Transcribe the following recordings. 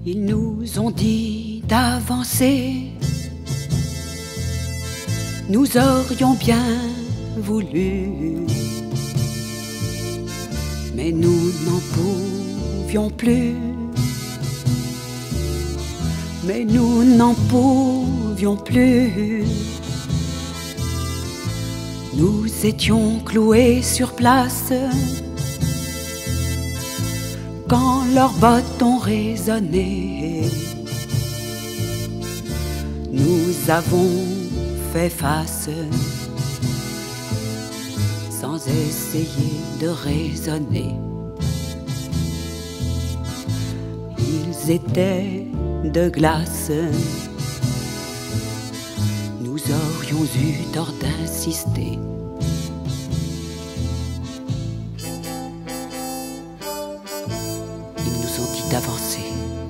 Ils nous ont dit d'avancer, nous aurions bien voulu, mais nous n'en pouvions plus. Mais nous n'en pouvions plus. Nous étions cloués sur place quand leurs bottes ont résonné. Nous avons fait face sans essayer de raisonner. Ils étaient de glace, nous aurions eu tort d'insister. Ils nous ont dit d'avancer,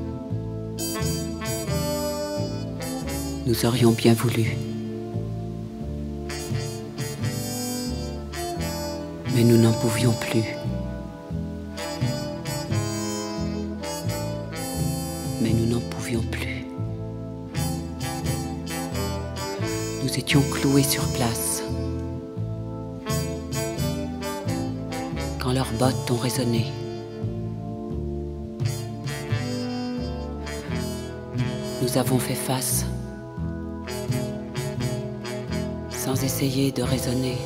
nous aurions bien voulu, mais nous n'en pouvions plus. Mais nous n'en pouvions plus. Nous étions cloués sur place quand leurs bottes ont résonné. Nous avons fait face sans essayer de raisonner.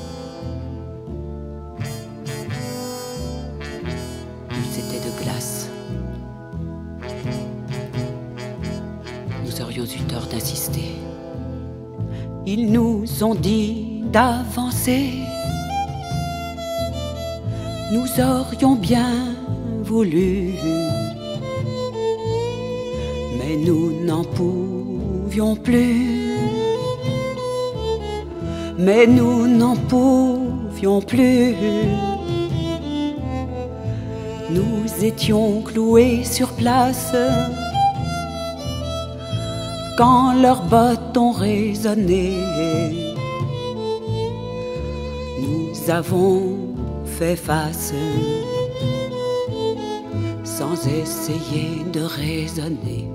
Ils étaient de glace. Nous aurions eu tort d'insister. Ils nous ont dit d'avancer, nous aurions bien voulu, mais nous n'en pouvions plus. Mais nous n'en pouvions plus. Nous étions cloués sur place quand leurs bottes ont résonné. Nous avons fait face sans essayer de raisonner.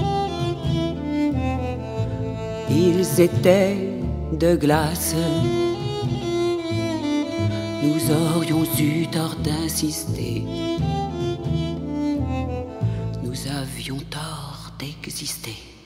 Ils étaient de glace, nous aurions eu tort d'insister. Nous avions tort d'exister.